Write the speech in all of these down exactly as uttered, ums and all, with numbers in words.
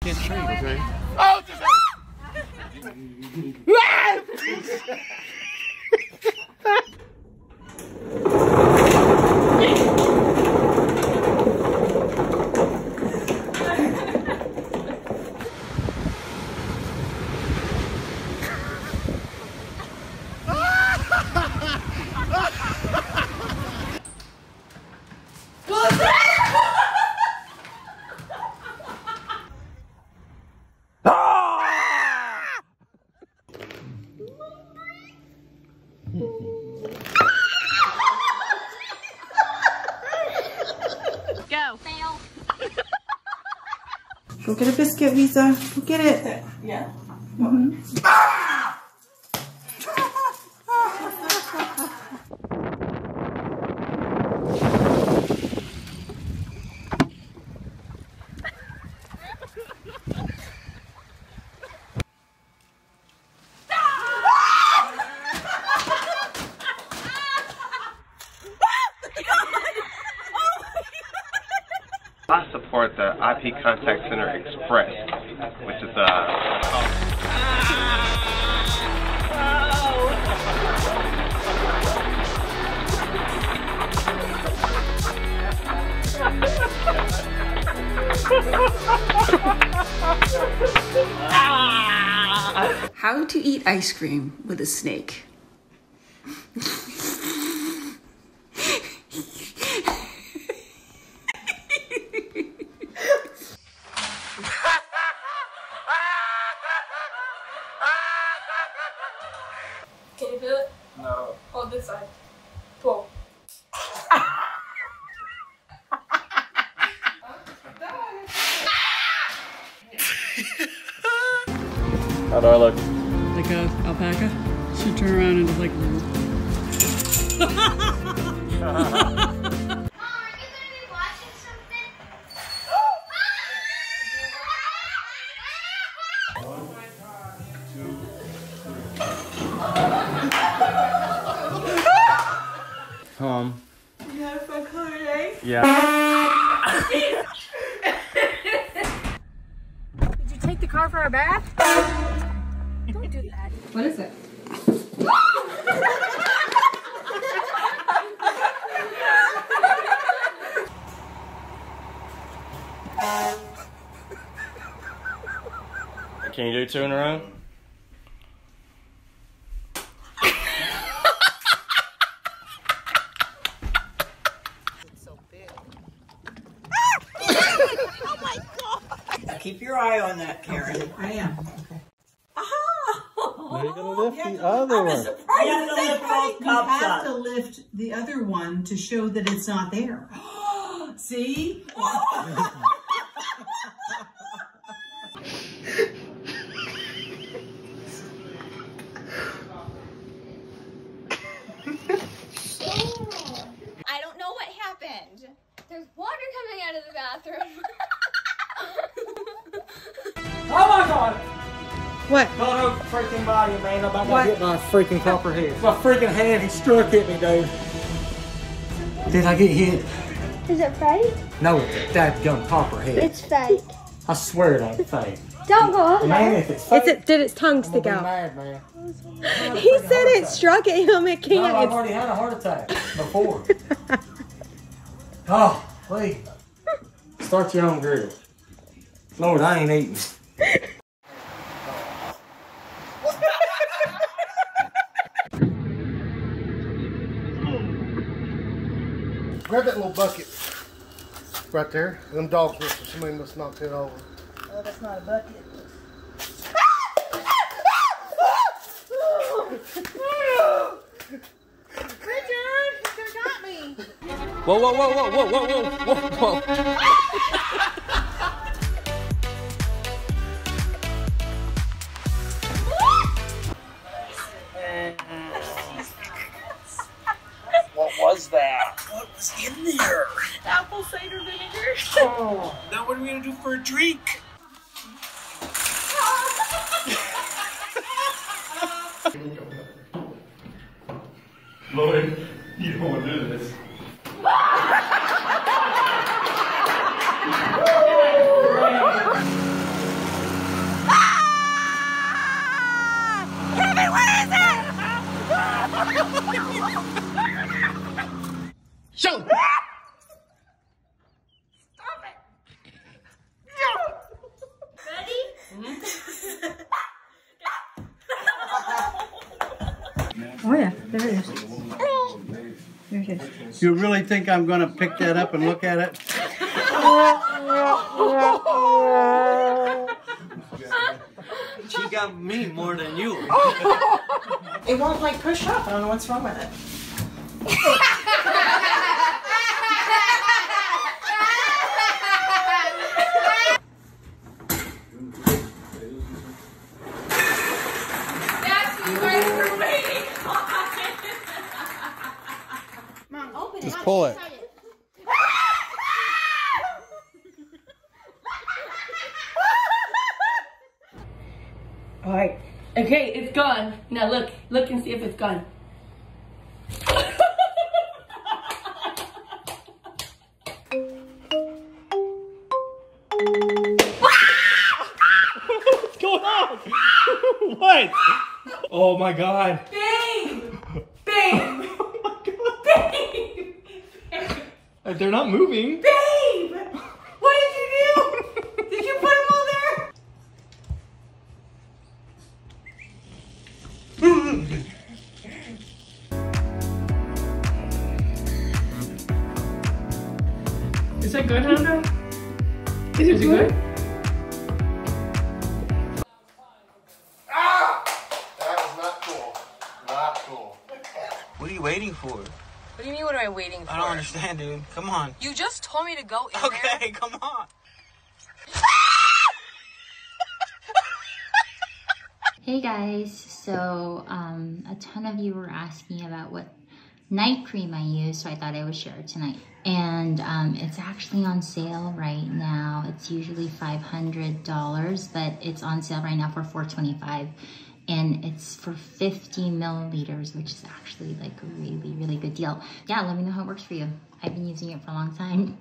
Can't tree. Okay. Oh, just Go. Fail. Go get a biscuit, Visa. Go get it. Yeah. Mm-hmm. I support the I P Contact Center Express, which is uh How to eat ice cream with a snake. Can you feel it? no. Hold this side. Pull. How do I look? Like a alpaca? Should turn around and just like. Mom, are you gonna be watching something? Um. You had a fun holiday? Yeah. Did you take the car for a bath? Don't do that. What is it? Can you do two in a row? Keep your eye on that, Karen. I am. Okay. Now you're gonna lift the other one. You have to lift both You cups have up. to lift the other one to show that it's not there. See? I don't know what happened. There's water coming out of the bathroom. Oh my god! What? God, oh freaking body, man. I'm about What? to hit my freaking copperhead. My freaking hand, he struck at me, dude. Did I get hit? Is it fake? No, it's a dadgum copperhead. It's fake. I swear it ain't fake. Don't go up Man, there. if it's fake, Is it? Did its tongue I'm stick gonna be out? mad, man. He said it struck at him. It No, can't. I've It's- already had a heart attack before. Oh, wait. Start your own grill. Lord, I ain't eating. grab that little bucket right there. Them dogs must have, somebody must have knocked it over. Oh, that's not a bucket. Richard, you could have got me. Whoa, whoa, whoa, whoa, whoa, whoa, whoa, whoa, whoa. What was that? What was in there? Apple cider vinegar. Oh, now what are we gonna do for a drink? Lloyd, you don't want to do this. Oh yeah, there it is. There it is. You really think I'm going to pick that up and look at it? She got me more than you. It won't like push up. I don't know what's wrong with it. That's what you guys were waiting on. Mom, open it. Just pull it. All right. Okay, it's gone. Now look, look and see if it's gone. What's going on? What? Oh my God. Babe! Babe! Oh my God. Babe! They're not moving. Babe! What did you do? Did you put them all there? Is that good, Hondo? Is it good? Ah! That is not cool. Not cool. What are you waiting for? What do you mean, what am I waiting for? I don't understand, dude. Come on. You just told me to go in Okay, there. come on. Hey guys, so um, a ton of you were asking about what night cream I use, so I thought I would share it tonight. And um, it's actually on sale right now. It's usually five hundred dollars, but it's on sale right now for four twenty-five. And it's for fifty milliliters, which is actually like a really, really good deal. Yeah, let me know how it works for you. I've been using it for a long time.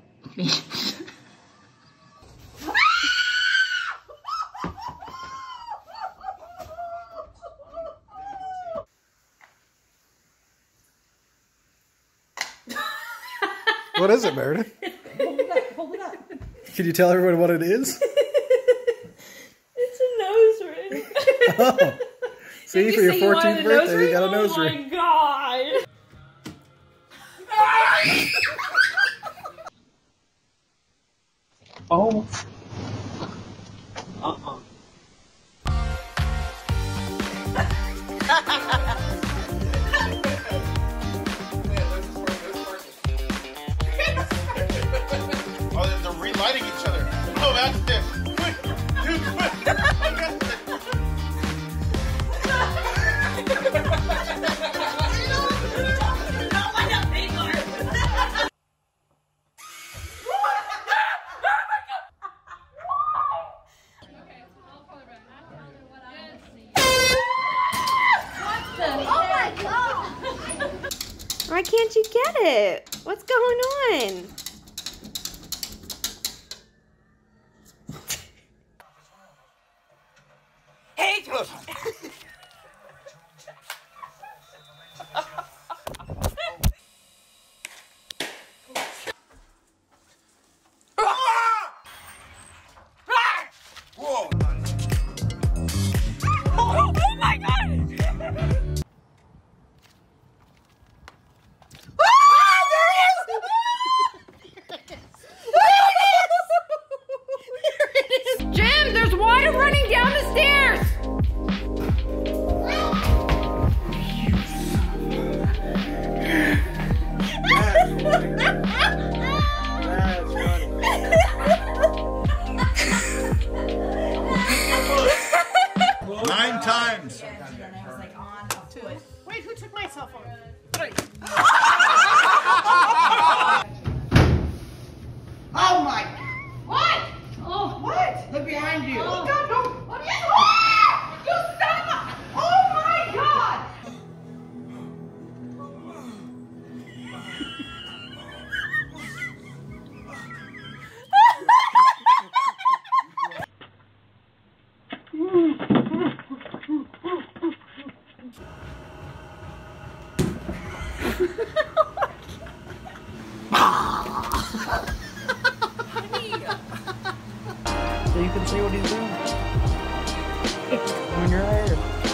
What is it, Meredith? Hold it up, hold it up. Can you tell everyone what it is? It's a nose ring. Oh. See, for your fourteenth birthday, you got a nose oh ring. Oh my God. Oh. Uh-uh. Oh, they're, they're relighting each other. Oh, that's it. Quick, dude, quick. Why can't you get it? What's going on? Hey, close. Whoa. Oh, oh my God! Jim, there's water running down the stairs! Nine times. Wait, who took my cell phone? Three. Oh my! What? Oh, what? Look behind you. Oh, God, no. Oh, yes. Ah! You stop! Oh my God! So you can see what he's doing. On your hair.